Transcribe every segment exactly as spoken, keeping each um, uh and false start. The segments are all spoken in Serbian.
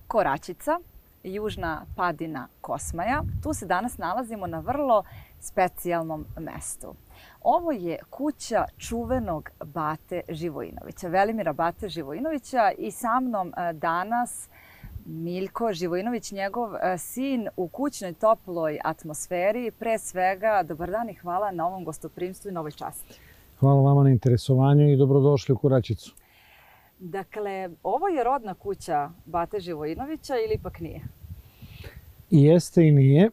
Koračica, južna padina Kosmaja. Tu se danas nalazimo na vrlo specijalnom mestu. Ovo je kuća čuvenog Bate Živojinovića, Velimira Bate Živojinovića, i sa mnom danas Miljko Živojinović, njegov sin, u kućnoj toploj atmosferi. Pre svega, dobar dan i hvala na ovom gostoprimstvu i na ovoj časti. Hvala vama na interesovanju i dobrodošli u Koračicu. Dakle, ovo je rodna kuća Bate Živojinovića ili ipak nije? I jeste i nije.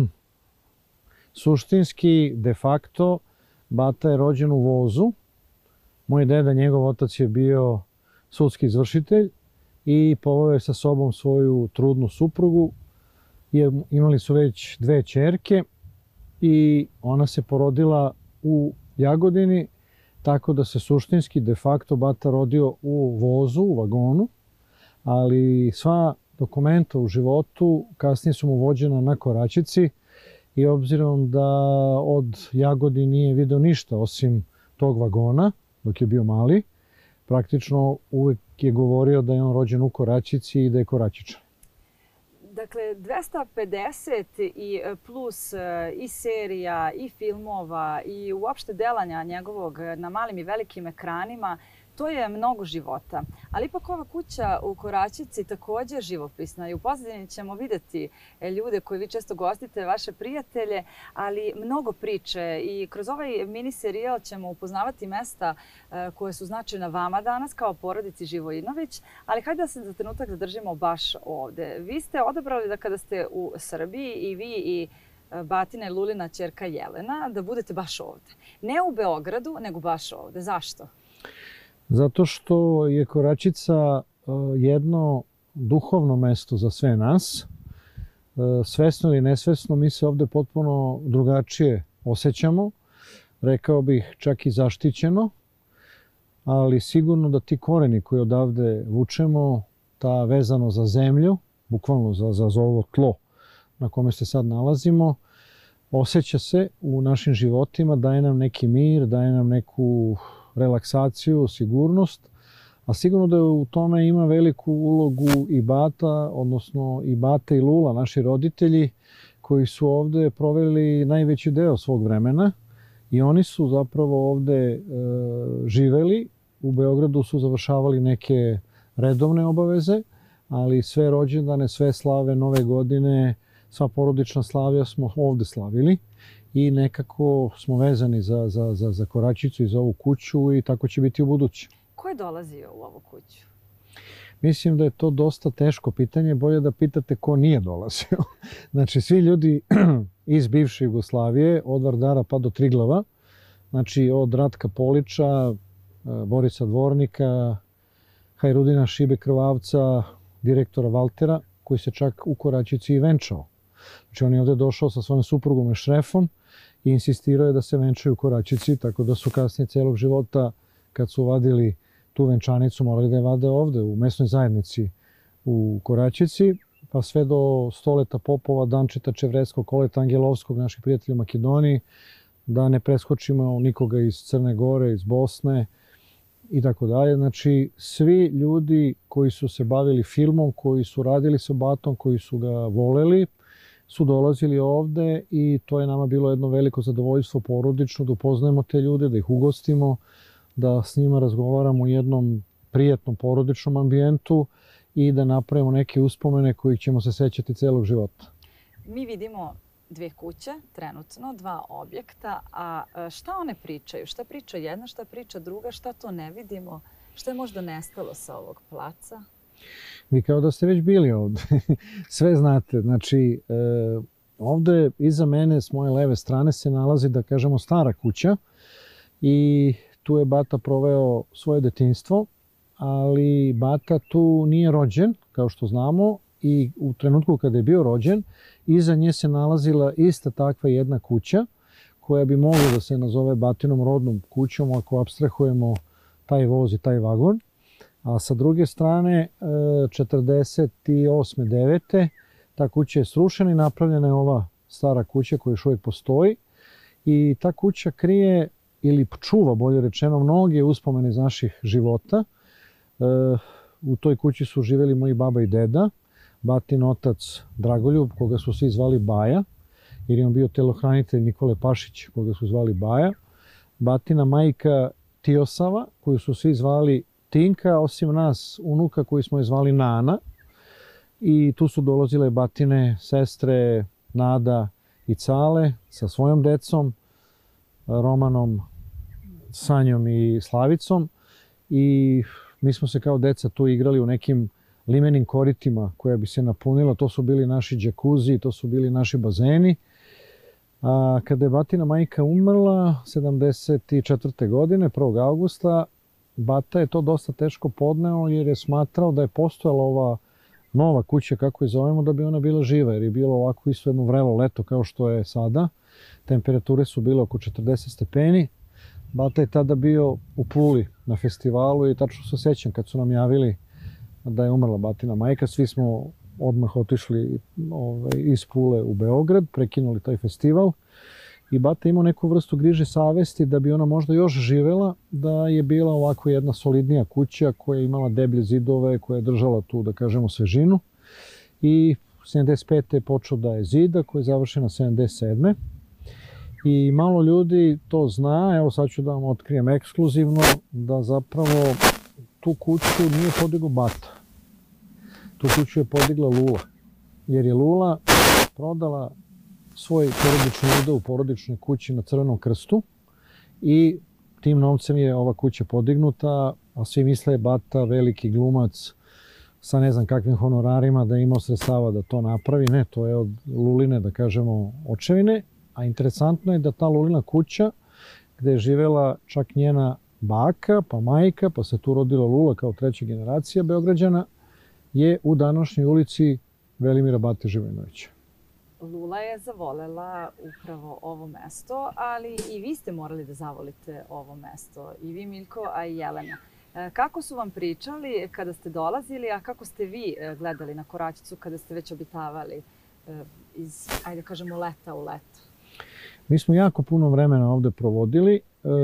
Suštinski, de facto, Bata je rođen u Vozu. Moj deda, njegov otac, je bio sudski izvršitelj i poveo je sa sobom svoju trudnu suprugu. Imali su već dve ćerke i ona se porodila u Jagodini, tako da se suštinski, de facto, Bata rodio u vozu, u vagonu, ali sva dokumenta u životu kasnije su mu vođena na Koračici i obzirom da od Jagodine nije video ništa osim tog vagona dok je bio mali, praktično uvek je govorio da je on rođen u Koračici i da je Koračičan. Dakle, dvesta pedeset i plus i serija, i filmova, i uopšte delanja njegovog na malim i velikim ekranima, to je mnogo života. Ali ipak ova kuća u Koračici također je živopisna i u pozadini ćemo videti ljude koji vi često gostite, vaše prijatelje, ali mnogo priče i kroz ovaj mini serijal ćemo upoznavati mesta koje su značajna vama danas kao porodici Živojinović, ali hajde da se za trenutak zadržimo baš ovde. Vi ste odabrali da kada ste u Srbiji i vi i Batina i Lulina ćerka Jelena da budete baš ovde. Ne u Beogradu, nego baš ovde. Zašto? Zato što je Koračica jedno duhovno mesto za sve nas. Svesno ili nesvesno mi se ovde potpuno drugačije osjećamo. Rekao bih čak i zaštićeno. Ali sigurno da ti koreni koji odavde vučemo, ta vezano za zemlju, bukvalno za, za, za ovo tlo na kome se sad nalazimo, osjeća se u našim životima, daje nam neki mir, daje nam neku relaksaciju, sigurnost, a sigurno da u tome ima veliku ulogu i Bata, odnosno i Bata i Lula, naši roditelji, koji su ovde proveli najveći deo svog vremena i oni su zapravo ovde e, živeli. U Beogradu su završavali neke redovne obaveze, ali sve rođendane, sve slave, nove godine, sva porodična slavlja smo ovde slavili. I nekako smo vezani za, za, za, za Koračicu i za ovu kuću i tako će biti u buduće. Ko je dolazio u ovu kuću? Mislim da je to dosta teško pitanje. Bolje da pitate ko nije dolazio. Znači, svi ljudi iz bivše Jugoslavije, od Vardara pa do Triglava, znači od Ratka Poliča, Borisa Dvornika, Hajrudina Šibe Krvavca, direktora Valtera, koji se čak u Koračici i venčao. Znači, on je ovde došao sa svojom suprugom i šrefom i insistirao je da se venčaju u Koračici, tako da su kasnije celog života, kad su vadili tu venčanicu, morali da je vade ovde, u mesnoj zajednici u Koračici, pa sve do Stoleta Popova, Dančeta Čevreskog, Koleta Angelovskog, naših prijatelja u Makedoniji, da ne preskočimo nikoga iz Crne Gore, iz Bosne i tako dalje. Znači, svi ljudi koji su se bavili filmom, koji su radili sa Batom, koji su ga voleli, su dolazili ovde i to je nama bilo jedno veliko zadovoljstvo porodično, da upoznajemo te ljude, da ih ugostimo, da s njima razgovaramo u jednom prijatnom porodičnom ambijentu i da napravimo neke uspomene kojih ćemo se sećati celog života. Mi vidimo dve kuće, trenutno, dva objekta, a šta one pričaju? Šta priča jedna, šta priča druga, šta to ne vidimo? Šta je možda nestalo sa ovog placa? Vi kao da ste već bili ovde. Sve znate. Znači, e, ovde iza mene s moje leve strane se nalazi, da kažemo, stara kuća i tu je Bata proveo svoje detinjstvo, ali Bata tu nije rođen, kao što znamo, i u trenutku kada je bio rođen, iza nje se nalazila ista takva jedna kuća koja bi mogla da se nazove Batinom rodnom kućom ako apstrahujemo taj voz i taj vagon. A sa druge strane, četrdeset osme devete ta kuća je srušena i napravljena je ova stara kuća koja još uvijek postoji. I ta kuća krije ili čuva, bolje rečeno, mnoge uspomene iz naših života. U toj kući su živjeli moji baba i deda, batin otac Dragoljub, koga su svi zvali Baja, jer je on bio telohranitelj Nikole Pašić, koga su zvali Baja. Batina majka Tiosava, koju su svi zvali Tinka, osim nas unuka koji smo je zvali Nana. I tu su dolazile batine sestre Nada i Cale sa svojom decom, Romanom, Sanjom i Slavicom. I mi smo se kao deca tu igrali u nekim limenim koritima koja bi se napunila. To su bili naši džakuzi, to su bili naši bazeni. A kada je batina majka umrla sedamdeset četvrte godine, prvog avgusta, bata je to dosta teško podneo jer je smatrao da je postojala ova nova kuća, kako je zovemo, da bi ona bila živa, jer je bilo ovako isto jedno vrelo leto kao što je sada. Temperature su bile oko četrdeset stepeni. Bata je tada bio u Puli na festivalu i tačno se sjećam kad su nam javili da je umrla batina majka. Svi smo odmah otišli ovaj, iz Pule u Beograd, prekinuli taj festival. I bata imao neku vrstu griže savesti da bi ona možda još živela, da je bila ovako jedna solidnija kuća koja je imala deblje zidove, koja je držala tu, da kažemo, svežinu. I sedamdeset pete je počeo da je zida, koja je završena sedamdeset sedme I malo ljudi to zna, evo sad ću da vam otkrijem ekskluzivno, da zapravo tu kuću nije podigao bata. Tu kuću je podigla Lula, jer je Lula prodala svoj porodični udeo u porodičnoj kući na Crvenom krstu i tim novcem je ova kuća podignuta, a svi misle bata, veliki glumac sa ne znam kakvim honorarima, da je imao sredstava da to napravi. Ne, to je od Luline, da kažemo, očevine. A interesantno je da ta Lulina kuća, gde je živela čak njena baka, pa majka, pa se tu rodila Lula kao treća generacija Beograđana, je u današnjoj ulici Velimira Bate Živojinovića. Lula je zavolela upravo ovo mesto, ali i vi ste morali da zavolite ovo mesto. I vi, Miljko, a i Jelena. Kako su vam pričali kada ste dolazili, a kako ste vi gledali na Koračicu kada ste već obitavali iz, ajde kažemo, leta u leto? Mi smo jako puno vremena ovde provodili,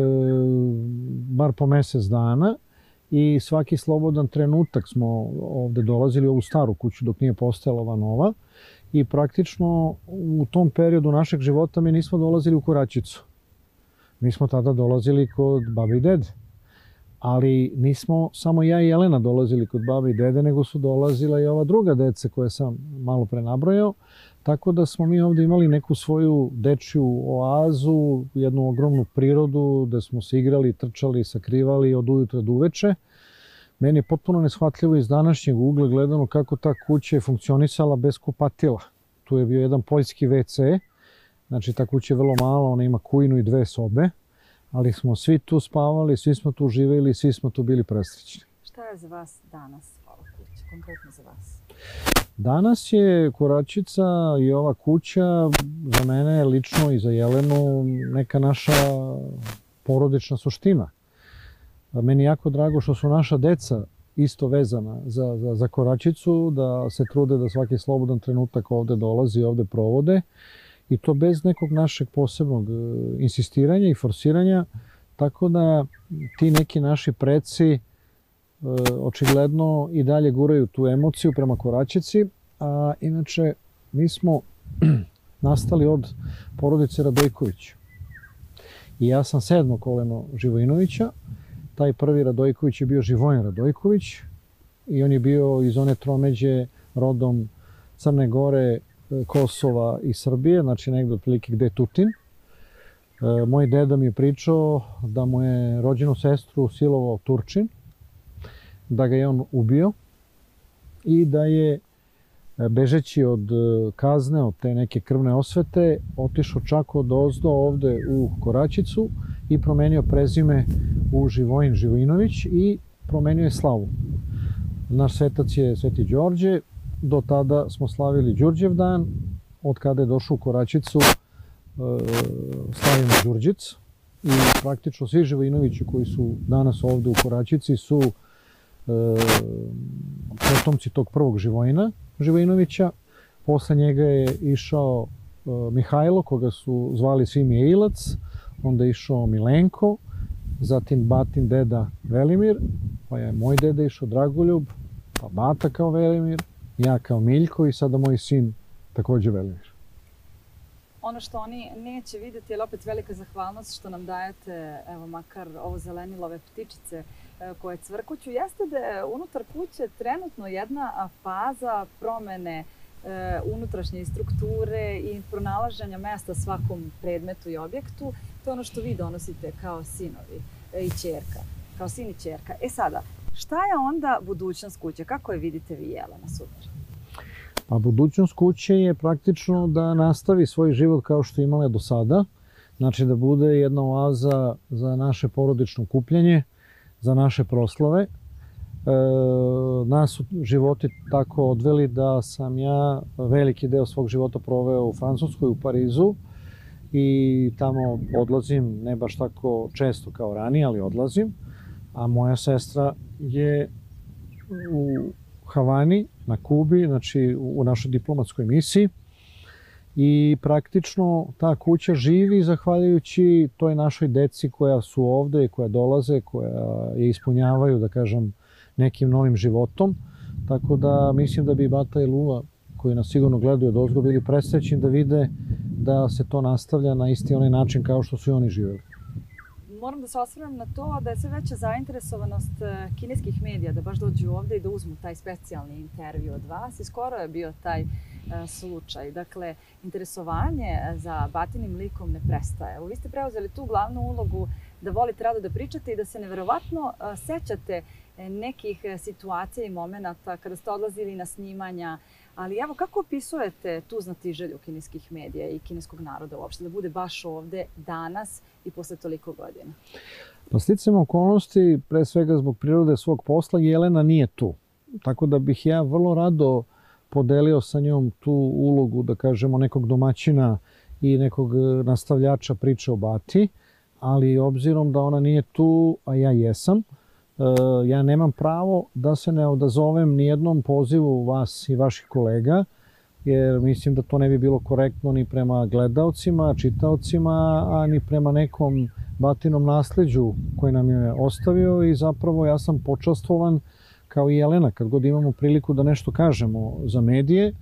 bar po mesec dana. I svaki slobodan trenutak smo ovde dolazili u ovu staru kuću dok nije postojala ova nova. I praktično u tom periodu našeg života mi nismo dolazili u Koračicu. Mi smo tada dolazili kod babe i dede. Ali nismo samo ja i Jelena dolazili kod babe i dede, nego su dolazila i ova druga deca koje sam malo pre nabrojao. Tako da smo mi ovde imali neku svoju dečju oazu, jednu ogromnu prirodu, da smo se igrali, trčali, sakrivali od ujutra do uveče. Meni je potpuno neshvatljivo iz današnjeg ugla gledano kako ta kuća je funkcionisala bez kupatila. Tu je bio jedan poljski ve ce, znači ta kuća je vrlo mala, ona ima kujnu i dve sobe, ali smo svi tu spavali, svi smo tu živjeli, svi smo tu bili presrećni. Šta je za vas danas ova kuća, konkretno za vas? Danas je Koračica i ova kuća za mene lično i za Jelenu neka naša porodična suština. Meni je jako drago što su naša deca isto vezana za, za, za Koračicu, da se trude da svaki slobodan trenutak ovde dolazi i ovde provode. I to bez nekog našeg posebnog insistiranja i forsiranja. Tako da ti neki naši preci očigledno i dalje guraju tu emociju prema Koračici. A inače, mi smo nastali od porodice Radojković. I ja sam sedmo koleno Živojinovića. Taj prvi Radojković je bio Živojin Radojković i on je bio iz one tromeđe rodom Crne Gore, Kosova i Srbije, znači negde otprilike gde je Tutin. Moj deda mi je pričao da mu je rođenu sestru silovao Turčin, da ga je on ubio i da je bežeći od kazne, od te neke krvne osvete, otišao čak od ozdo ovde u Koračicu i promenio prezime u Živojin Živojinović i promenio je slavu. Naš svetac je Sveti Đorđe, do tada smo slavili Đurđev dan, od kada je došao u Koračicu slavimo Đurđic i praktično svi Živojinovići koji su danas ovde u Koračici su potomci tog prvog Živojina Živojinovića. Posle njega je išao Mihajlo, koga su zvali svi Mijailac, onda je išao Milenko, zatim batin deda Velimir, pa je moj deda išao Dragoljub, pa bata kao Velimir ja kao Miljko i sada moj sin takođe Velimir. Ono što oni neće vidjeti, je opet velika zahvalnost što nam dajete, evo makar ovo zelenilo, ove ptičice koje cvrkuću, jeste da je unutar kuće trenutno jedna faza promene e, unutrašnje strukture i pronalaženja mesta svakom predmetu i objektu. To je ono što vi donosite kao sinovi i ćerka, kao sin i ćerka. E sada, šta je onda budućnost kuće? Kako je vidite vi, Jelena Sudar? Pa budućnost kuće je praktično da nastavi svoj život kao što je imala do sada. Znači da bude jedna oaza za naše porodično okupljanje, za naše proslave. E, nas su životi tako odveli da sam ja veliki deo svog života proveo u Francuskoj, u Parizu. I tamo odlazim, ne baš tako često kao ranije, ali odlazim. A moja sestra je u Havani, na Kubi, znači u našoj diplomatskoj misiji. I praktično ta kuća živi zahvaljujući toj našoj deci koja su ovde i koja dolaze, koja je ispunjavaju, da kažem, nekim novim životom. Tako da mislim da bi Bata i Lula, koji nas sigurno gledaju od ozgo, bili presrećni da vide da se to nastavlja na isti onaj način kao što su i oni živjeli. Moram da se osvrnem na to da je sve veća zainteresovanost kineskih medija da baš dođu ovde i da uzmu taj specijalni intervju od vas. I skoro je bio taj slučaj. Dakle, interesovanje za Batinim likom ne prestaje. Vi ste preuzeli tu glavnu ulogu da volite rado da pričate i da se neverovatno sećate nekih situacija i momenata kada ste odlazili na snimanja. Ali evo, kako opisujete tu znatiželju kineskih medija i kineskog naroda uopšte da bude baš ovde danas i posle toliko godina? Pa sticajem okolnosti, pre svega zbog prirode svog posla, Jelena nije tu. Tako da bih ja vrlo rado podelio sa njom tu ulogu, da kažemo, nekog domaćina i nekog nastavljača priče o Bati, ali obzirom da ona nije tu, a ja jesam, ja nemam pravo da se ne odazovem nijednom pozivu vas i vaših kolega, jer mislim da to ne bi bilo korektno ni prema gledaocima, čitaocima, a ni prema nekom Batinom nasleđu koji nam je ostavio i zapravo ja sam počastvovan kao i Jelena kad god imamo priliku da nešto kažemo za medije,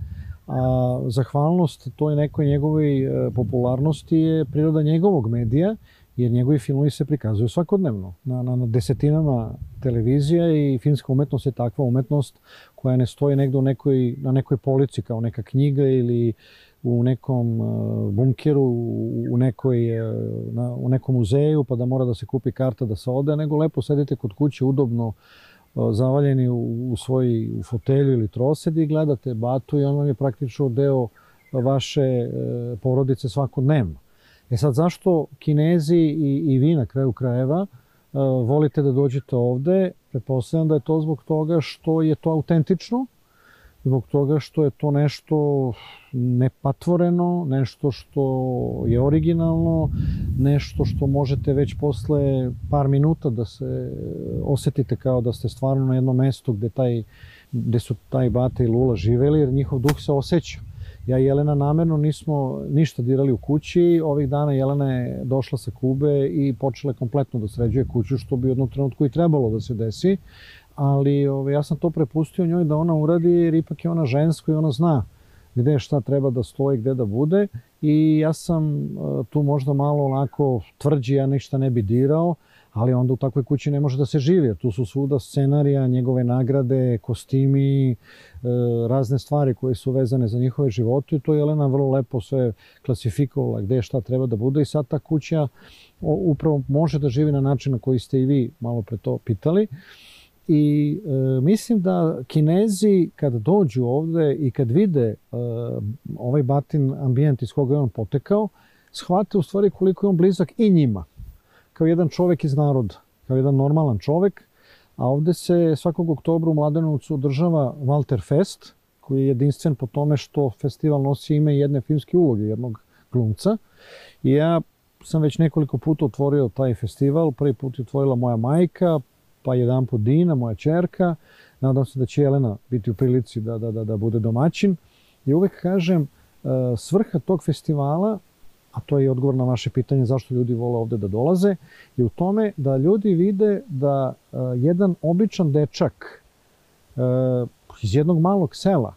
a zahvalnost toj nekoj njegovoj popularnosti je priroda njegovog medija, jer njegovi filmovi se prikazuju svakodnevno na, na, na desetinama televizija i filmska umetnost je takva umetnost koja ne stoji negde u nekoj, na nekoj polici kao neka knjiga ili u nekom uh, bunkeru, u, nekoj, uh, na, u nekom muzeju pa da mora da se kupi karta da se ode, nego lepo sedite kod kuće udobno uh, zavaljeni u, u svoj u fotelju ili trosedi i gledate Batu i on vam je praktično deo vaše uh, porodice svakodnevno. E sad, zašto Kinezi i, i vi na kraju krajeva uh, volite da dođete ovde? Pretpostavljam da je to zbog toga što je to autentično, zbog toga što je to nešto nepatvoreno, nešto što je originalno, nešto što možete već posle par minuta da se osetite kao da ste stvarno na jednom mestu gde, taj, gde su taj Bata i Lula živeli, jer njihov duh se osjeća. Ja i Jelena namerno nismo ništa dirali u kući. Ovih dana Jelena je došla sa Kube i počela kompletno da sređuje kuću, što bi u jednom trenutku i trebalo da se desi. Ali ove, ja sam to prepustio njoj da ona uradi, jer ipak je ona žensko i ona zna gde šta treba da stoji, gde da bude. I ja sam tu možda malo onako tvrđi, ja ništa ne bi dirao, ali onda u takvoj kući ne može da se živi, jer tu su svuda scenarija, njegove nagrade, kostimi, razne stvari koje su vezane za njihove živote i to je Jelena vrlo lepo sve klasifikovala gde šta treba da bude i sad ta kuća upravo može da živi na način na koji ste i vi malo pre to pitali. I e, mislim da Kinezi kad dođu ovde i kad vide e, ovaj Batin ambijent iz koga je on potekao, shvate u stvari koliko je on blizak i njima. Kao jedan čovek iz naroda, kao jedan normalan čovek, a ovde se svakog oktobra u Mladenovcu održava Walter Fest, koji je jedinstven po tome što festival nosi ime jedne filmske uloge, jednog glumca. I ja sam već nekoliko puta otvorio taj festival, prvi put je otvorila moja majka, pa jedan put Dina, moja ćerka. Nadam se da će Jelena biti u prilici da, da, da, da bude domaćin. I uvek kažem, svrha tog festivala, a to je i odgovor na vaše pitanje zašto ljudi vole ovde da dolaze, je u tome da ljudi vide da uh, jedan običan dečak uh, iz jednog malog sela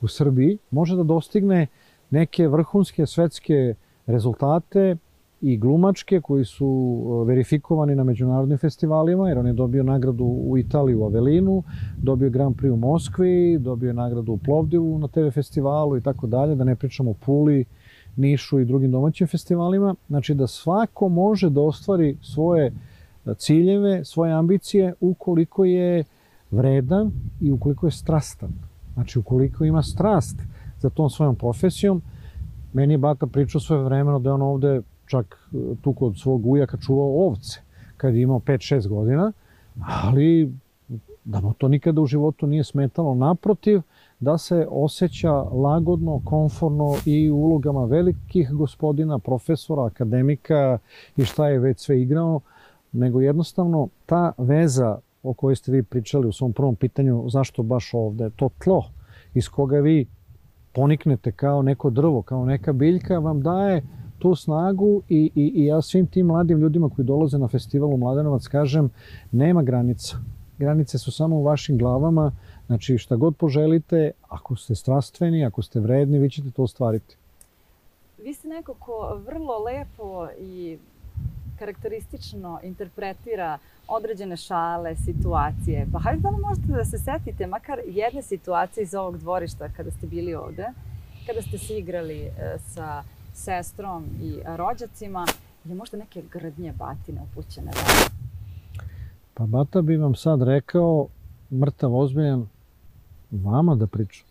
u Srbiji može da dostigne neke vrhunske svetske rezultate i glumačke koji su verifikovani na međunarodnim festivalima, jer on je dobio nagradu u Italiji u Avelinu, dobio Grand Prix u Moskvi, dobio nagradu u Plovdivu na te ve festivalu i tako dalje, da ne pričamo o Puli, Nišu i drugim domaćim festivalima. Znači da svako može da ostvari svoje ciljeve, svoje ambicije ukoliko je vredan i ukoliko je strastan. Znači ukoliko ima strast za tom svojom profesijom. Meni je bata pričao svoje vremeno da je on ovde čak tu kod svog ujaka čuvao ovce kad je imao pet šest godina, ali da mu to nikada u životu nije smetalo. Naprotiv, da se osjeća lagodno, komforno i u ulogama velikih gospodina, profesora, akademika i šta je već sve igrao, nego jednostavno ta veza o kojoj ste vi pričali u svom prvom pitanju, zašto baš ovde, to tlo iz koga vi poniknete kao neko drvo, kao neka biljka, vam daje tu snagu i, i, i ja svim tim mladim ljudima koji dolaze na festival u Mladenovac kažem, nema granica. Granice su samo u vašim glavama, znači šta god poželite, ako ste strastveni, ako ste vredni, vi ćete to ostvariti. Vi ste neko ko vrlo lepo i karakteristično interpretira određene šale, situacije. Pa hajde da li možete da se setite makar jedne situacije iz ovog dvorišta kada ste bili ovde, kada ste se igrali sa sestrom i rođacima, ili možda neke grdnje batine upućene vama? Pa bata bi vam sad rekao, mrtav ozbiljan, vama da pričam.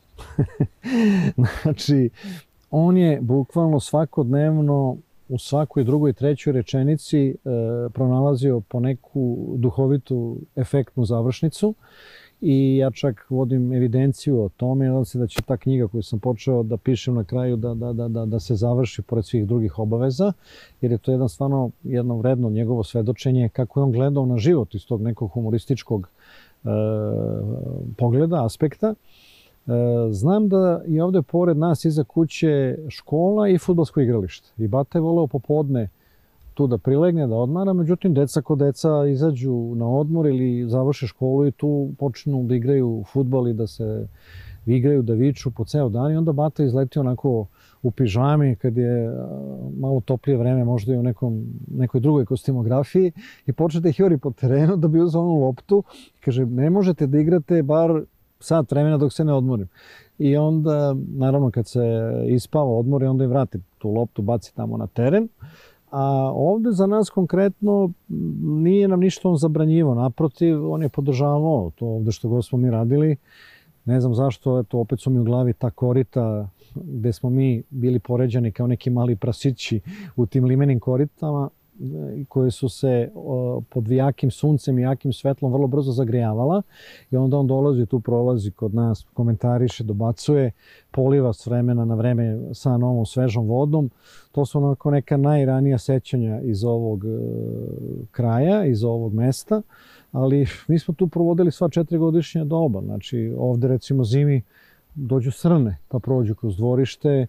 Znači, on je bukvalno svakodnevno u svakoj drugoj, trećoj rečenici e, pronalazio po neku duhovitu, efektnu završnicu i ja čak vodim evidenciju o tome. Nadam se da će ta knjiga koju sam počeo da pišem na kraju da, da, da, da, da se završi pored svih drugih obaveza, jer je to jedan stvarno jedno vredno njegovo svedočenje kako je on gledao na život iz tog nekog humorističkog e, pogleda, aspekta. Znam da je ovde pored nas iza kuće škola i fudbalsko igralište. I bata je voleo popodne tu da prilegne, da odmara, međutim deca ko deca izađu na odmor ili završe školu i tu počnu da igraju fudbal i da se igraju, da viču po ceo dan i onda bata izleti onako u pižami kad je malo toplije vreme, možda i u nekom, nekoj drugoj kostimografiji i počne da ih juri po terenu da bi uzeo onu loptu i kaže ne možete da igrate bar sat vremena dok se ne odmorim. I onda, naravno, kad se ispava, odmori, onda im vrati tu loptu, baci tamo na teren. A ovde za nas konkretno nije nam ništa on zabranjivao. Naprotiv, on je podržavao to ovde što god smo mi radili. Ne znam zašto, eto, opet su mi u glavi ta korita gde smo mi bili poređani kao neki mali prasići u tim limenim koritama koje su se pod jakim suncem i jakim svetlom vrlo brzo zagrejavala i onda on dolazi, tu prolazi kod nas, komentariše, dobacuje, poliva s vremena na vreme sa novom svežom vodom. To su onako neka najranija sećanja iz ovog kraja, iz ovog mesta, ali mi smo tu provodili sva četiri godišnja doba. Znači ovde recimo zimi dođu srne pa prođu kroz dvorište.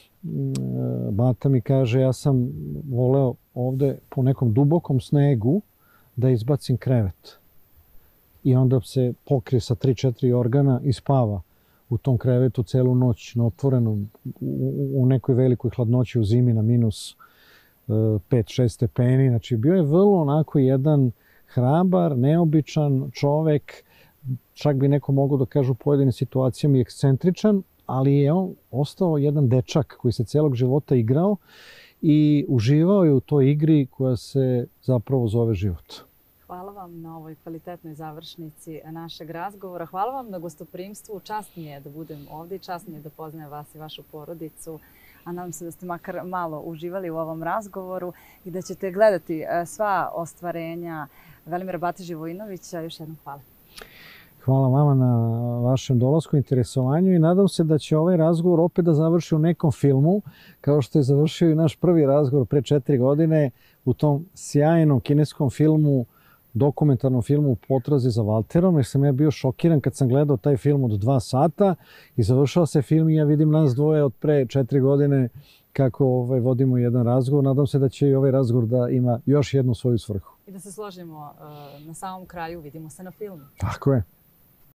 Bata mi kaže ja sam voleo ovde po nekom dubokom snegu da izbacim krevet i onda se pokrije sa tri četiri organa i spava u tom krevetu celu noć na otvorenom u, u nekoj velikoj hladnoći u zimi na minus pet šest stepeni. Znači bio je vrlo onako jedan hrabar, neobičan čovek, čak bi neko mogao da kaže u pojedinim situacijama i ekscentričan, ali je on ostao jedan dečak koji se celog života igrao i uživao je u toj igri koja se zapravo zove život. Hvala vam na ovoj kvalitetnoj završnici našeg razgovora. Hvala vam na gostoprimstvu. Čast mi je da budem ovdje i čast mi je da poznajem vas i vašu porodicu. A nadam se da ste makar malo uživali u ovom razgovoru i da ćete gledati sva ostvarenja Velimira Bate Živojinovića. Još jednom hvala. Hvala vama na vašem dolasku, interesovanju i nadam se da će ovaj razgovor opet da završi u nekom filmu, kao što je završio i naš prvi razgovor pre četiri godine u tom sjajnom kineskom filmu, dokumentarnom filmu Potrazi za Valterom, jer sam ja bio šokiran kad sam gledao taj film od dva sata i završao se film i ja vidim nas dvoje od pre četiri godine kako ovaj, vodimo jedan razgovor. Nadam se da će i ovaj razgovor da ima još jednu svoju svrhu. I da se složimo, na samom kraju vidimo se na filmu. Tako je.